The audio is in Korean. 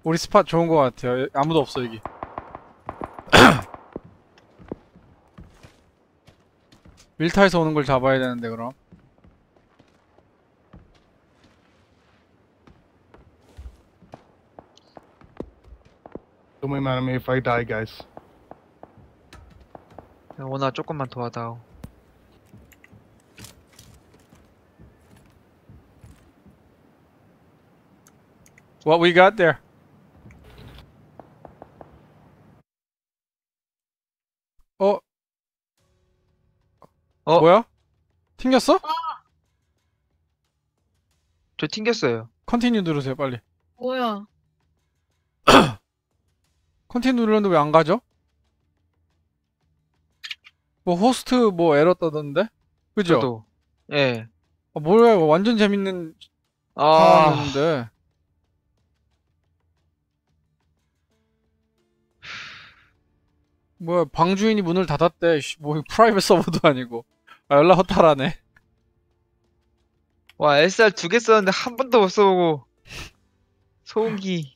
우리 스팟 좋은 거 같아요. 아무도 없어 여기. 밀타에서 오는 걸 잡아야 되는데 그럼. Don't be mad at me if I die, guys. 오나 조금만 도와다오. What we got there? 어? 뭐야? 튕겼어? 저 튕겼어요. 컨티뉴 누르세요 빨리. 뭐야? 컨티뉴 눌렀는데 왜 안 가죠? 뭐 호스트 뭐 에러 떠던데? 그죠? 저도. 예. 아, 뭐야 이거 완전 재밌는 아, 상황이었는데. 뭐야 방주인이 문을 닫았대. 씨, 뭐 프라이빗 서버도 아니고. 아, 연락 허탈하네. 와, SR 2개 썼는데 한 번도 못 써보고. 소음기.